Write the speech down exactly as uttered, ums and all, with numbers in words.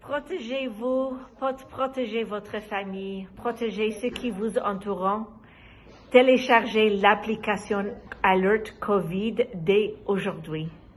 Protégez-vous, pot- protégez votre famille, protégez ceux qui vous entourent. Téléchargez l'application Alert COVID dès aujourd'hui.